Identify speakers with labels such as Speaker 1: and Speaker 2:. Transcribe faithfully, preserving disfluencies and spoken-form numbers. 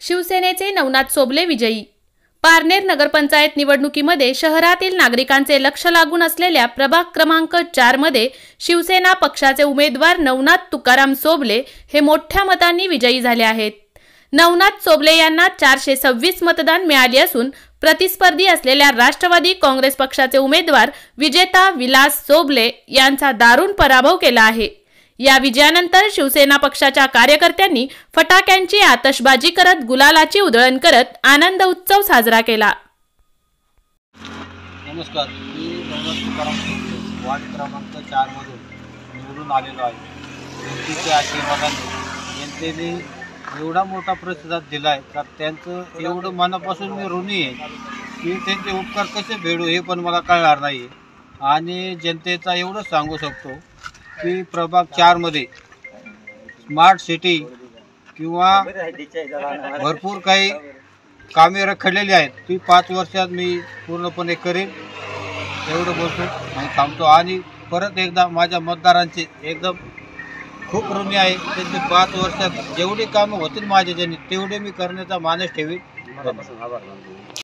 Speaker 1: शिवसेनेचे नवनाथ सोबले विजयी। पारनेर नगरपंचायत निवडणुकीमध्ये शहरातील नागरिकांचे लक्ष लागून असलेल्या प्रभाग क्रमांक चार मध्ये शिवसेना पक्षाचे उमेदवार नवनाथ तुकाराम सोबले हे मोठ्या मतांनी विजयी झाले आहेत। नवनाथ सोबले यांना चारशे सव्वीस मतदान मिळाली असून प्रतिस्पर्धी असलेल्या राष्ट्रवादी काँग्रेस पक्षाचे उमेदवार विजेता विलास सोबले यांचा दारुण पराभव केला आहे। या विजयानंतर शिवसेना पक्षाच्या कार्यकर्त्यांनी फटाक्यांची आतषबाजी करत गुलालाची उधळण करत आनंद उत्सव साजरा केला।
Speaker 2: नमस्कार, मी नवनाथ तुकाराम सोबले वार्ड क्रमांक चार मधून निवडून आलेलो आहे। जनतेच्या आशीर्वादाने जनतेने एवढा मोठा प्रतिसाद दिला आहे तर त्यांचं एवढं मनापासून मी ऋणी आहे की त्यांचे उपकार कसे फेडू हे पण मला कळणार नाही। आणि जनतेचा एवढं सांगू शकतो की प्रभाग चार मध्ये स्मार्ट सिटी किंवा भरपूर काही कामे रखडलेली आहेत ती पाच वर्षात मी पूर्णपणे करेन एवढं बोलतो आणि थांबतो। आणि परत एकदा माझ्या मतदारांचे एकदम खूप ऋणी आहे। त्यांचे पाच वर्षात जेवढी कामं होतील माझ्या ज्यांनी तेवढे मी करण्याचा मानस ठेवीन।